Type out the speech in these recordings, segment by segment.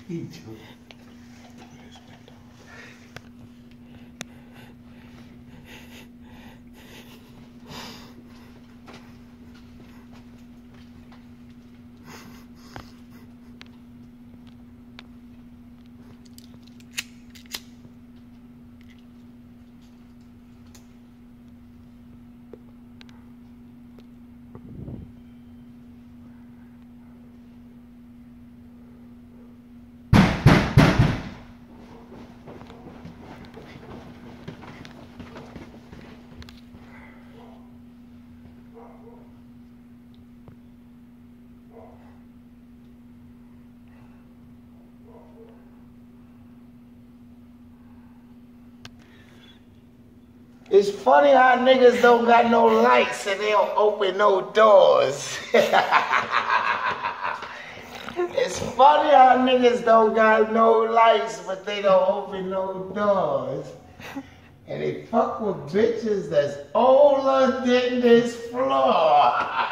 It's funny how niggas don't got no lights and they don't open no doors. It's funny how niggas don't got no lights but they don't open no doors. And they fuck with bitches that's older than this floor.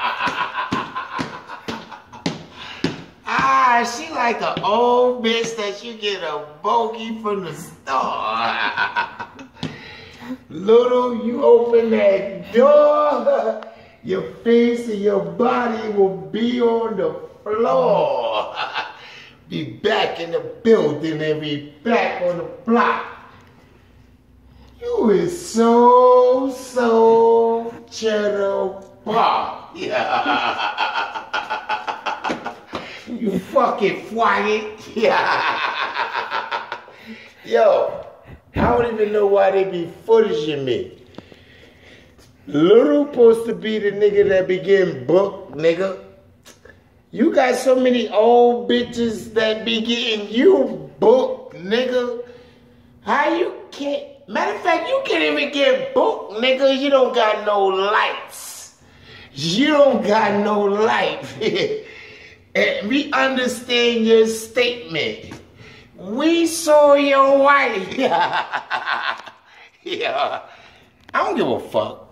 She like an old bitch that you get a bogey from the store. Little, you open that door, your face and your body will be on the floor. Be back in the building and be back on the block. You is so cheddar pop. Yeah. You fucking quiet. Yeah. Yo. I don't even know why they be footaging me. Little supposed to be the nigga that be getting booked, nigga. You got so many old bitches that be getting you booked, nigga. How you can't... Matter of fact, you can't even get booked, nigga. You don't got no lights. You don't got no life. And we understand your statement. We saw your wife. Yeah. I don't give a fuck.